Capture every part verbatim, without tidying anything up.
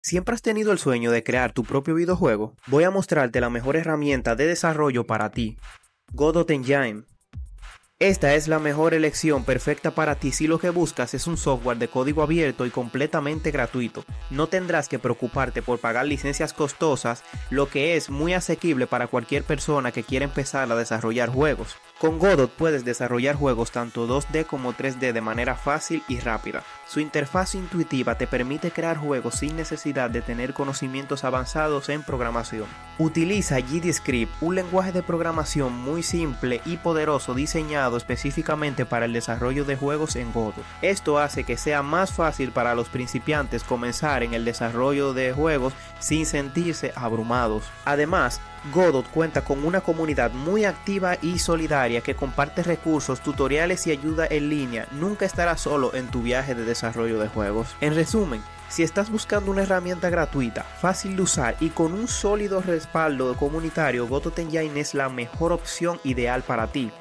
¿Siempre has tenido el sueño de crear tu propio videojuego? Voy a mostrarte la mejor herramienta de desarrollo para ti, Godot Engine. Esta es la mejor elección perfecta para ti si lo que buscas es un software de código abierto y completamente gratuito. No tendrás que preocuparte por pagar licencias costosas, lo que es muy asequible para cualquier persona que quiera empezar a desarrollar juegos. Con Godot puedes desarrollar juegos tanto dos D como tres D de manera fácil y rápida. Su interfaz intuitiva te permite crear juegos sin necesidad de tener conocimientos avanzados en programación. Utiliza GDScript, un lenguaje de programación muy simple y poderoso diseñado específicamente para el desarrollo de juegos en Godot. Esto hace que sea más fácil para los principiantes comenzar en el desarrollo de juegos sin sentirse abrumados. Además, Godot cuenta con una comunidad muy activa y solidaria que comparte recursos, tutoriales y ayuda en línea. Nunca estarás solo en tu viaje de desarrollo de juegos. En resumen, si estás buscando una herramienta gratuita, fácil de usar y con un sólido respaldo comunitario, Godot Engine es la mejor opción ideal para ti.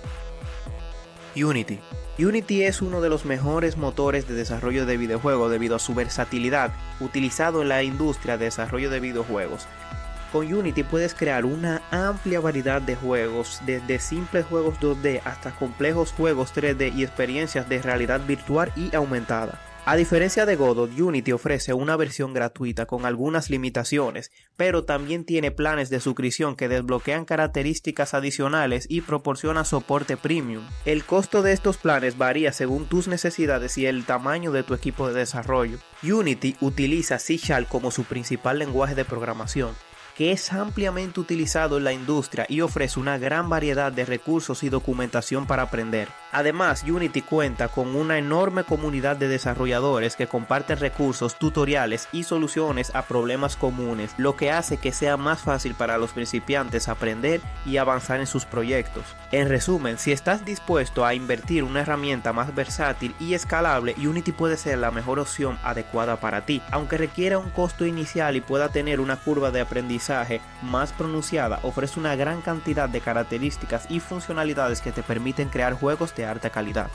Unity. Unity es uno de los mejores motores de desarrollo de videojuegos debido a su versatilidad utilizado en la industria de desarrollo de videojuegos. Con Unity puedes crear una amplia variedad de juegos, desde simples juegos dos D hasta complejos juegos tres D y experiencias de realidad virtual y aumentada. A diferencia de Godot, Unity ofrece una versión gratuita con algunas limitaciones, pero también tiene planes de suscripción que desbloquean características adicionales y proporcionan soporte premium. El costo de estos planes varía según tus necesidades y el tamaño de tu equipo de desarrollo. Unity utiliza C Sharp como su principal lenguaje de programación, que es ampliamente utilizado en la industria y ofrece una gran variedad de recursos y documentación para aprender. Además, Unity cuenta con una enorme comunidad de desarrolladores que comparten recursos, tutoriales y soluciones a problemas comunes, lo que hace que sea más fácil para los principiantes aprender y avanzar en sus proyectos. En resumen, si estás dispuesto a invertir una herramienta más versátil y escalable, Unity puede ser la mejor opción adecuada para ti, aunque requiera un costo inicial y pueda tener una curva de aprendizaje más pronunciada. Ofrece una gran cantidad de características y funcionalidades que te permiten crear juegos de alta calidad.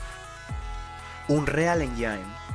Unreal Engine.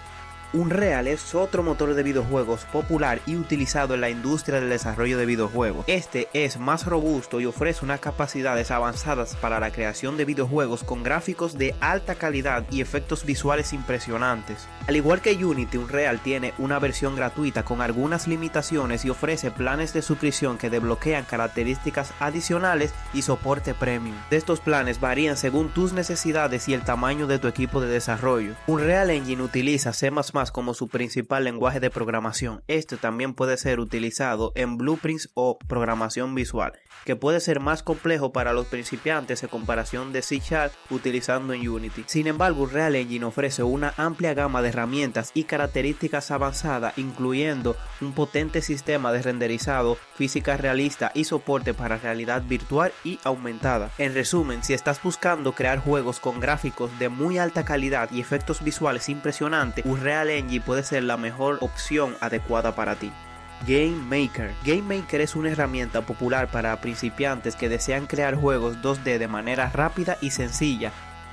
Unreal es otro motor de videojuegos popular y utilizado en la industria del desarrollo de videojuegos. Este es más robusto y ofrece unas capacidades avanzadas para la creación de videojuegos con gráficos de alta calidad y efectos visuales impresionantes. Al igual que Unity, Unreal tiene una versión gratuita con algunas limitaciones y ofrece planes de suscripción que desbloquean características adicionales y soporte premium. Estos planes varían según tus necesidades y el tamaño de tu equipo de desarrollo. Unreal Engine utiliza C más más como su principal lenguaje de programación. Este también puede ser utilizado en blueprints o programación visual, que puede ser más complejo para los principiantes en comparación de C Sharp utilizando en Unity. Sin embargo, Unreal Engine ofrece una amplia gama de herramientas y características avanzadas, incluyendo un potente sistema de renderizado, física realista y soporte para realidad virtual y aumentada. En resumen, si estás buscando crear juegos con gráficos de muy alta calidad y efectos visuales impresionantes, Unreal Engine puede ser la mejor opción adecuada para ti. Game Maker. Game Maker es una herramienta popular para principiantes que desean crear juegos dos D de manera rápida y sencilla.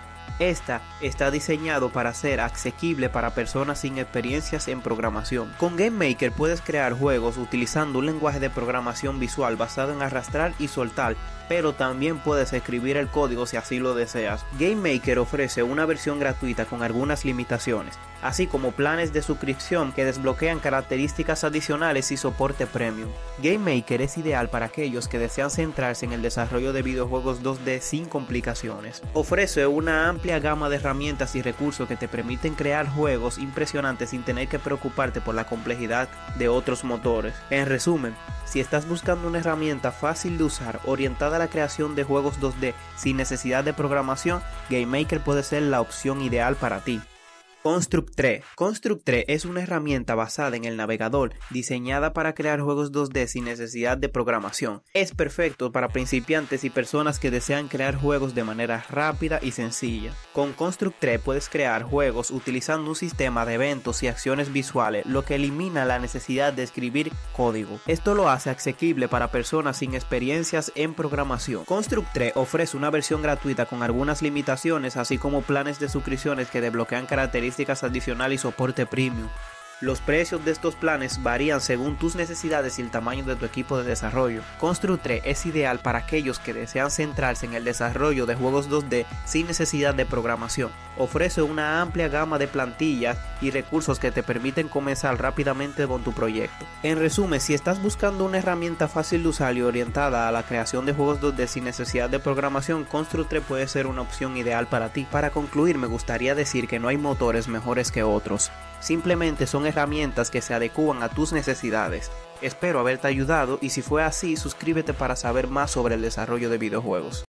Esta está diseñado para ser asequible para personas sin experiencias en programación. Con Game Maker puedes crear juegos utilizando un lenguaje de programación visual basado en arrastrar y soltar, pero también puedes escribir el código si así lo deseas. Game Maker ofrece una versión gratuita con algunas limitaciones, así como planes de suscripción que desbloquean características adicionales y soporte premium. Game Maker es ideal para aquellos que desean centrarse en el desarrollo de videojuegos dos D sin complicaciones. Ofrece una amplia gama de herramientas y recursos que te permiten crear juegos impresionantes sin tener que preocuparte por la complejidad de otros motores. En resumen, si estás buscando una herramienta fácil de usar, orientada a la creación de juegos dos D sin necesidad de programación, Game Maker puede ser la opción ideal para ti. Construct tres. Construct tres es una herramienta basada en el navegador diseñada para crear juegos dos D sin necesidad de programación. Es perfecto para principiantes y personas que desean crear juegos de manera rápida y sencilla. Con Construct tres puedes crear juegos utilizando un sistema de eventos y acciones visuales, lo que elimina la necesidad de escribir código. Esto lo hace asequible para personas sin experiencias en programación. Construct tres ofrece una versión gratuita con algunas limitaciones, así como planes de suscripciones que desbloquean características adicionales y soporte premium. Los precios de estos planes varían según tus necesidades y el tamaño de tu equipo de desarrollo. Constructre es ideal para aquellos que desean centrarse en el desarrollo de juegos dos D sin necesidad de programación. Ofrece una amplia gama de plantillas y recursos que te permiten comenzar rápidamente con tu proyecto. En resumen, si estás buscando una herramienta fácil de usar y orientada a la creación de juegos dos D sin necesidad de programación, Constructre puede ser una opción ideal para ti. Para concluir, me gustaría decir que no hay motores mejores que otros. Simplemente son herramientas que se adecúan a tus necesidades. Espero haberte ayudado y si fue así, suscríbete para saber más sobre el desarrollo de videojuegos.